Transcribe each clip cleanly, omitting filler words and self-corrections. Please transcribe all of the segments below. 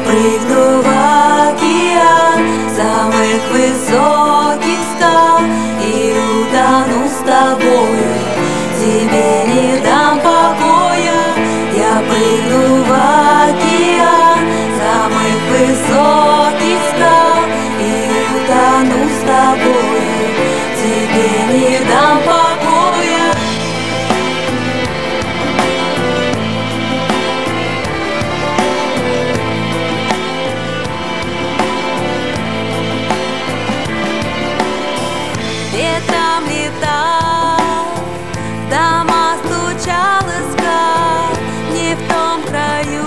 прыгну в океан самых высоких скал и утону с тобою, тебе не дам покоя. Я прыгну в океан самых высоких скал и утону с тобою, тебе не дам покоя. Ветром летал, в дома стучал, искал, не в том краю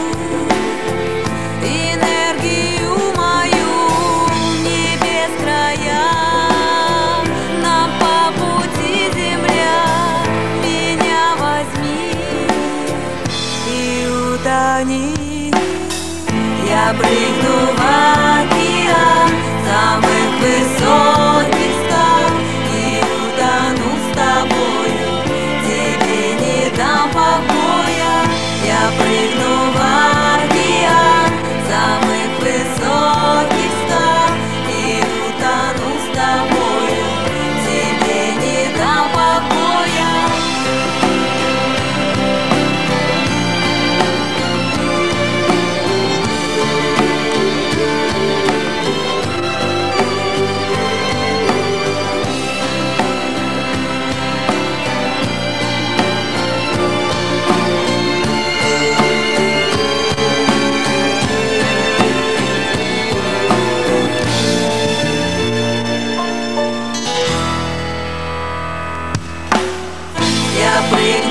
энергию мою, небес края. Нам по пути земля, меня возьми и утони. Я прыгну в океан самых высоких скал и утону с тобою, тебе не дам покоя. Я прыгну в океан самых высоких скал и утону с тобою, тебе не дам покоя. Я прыгну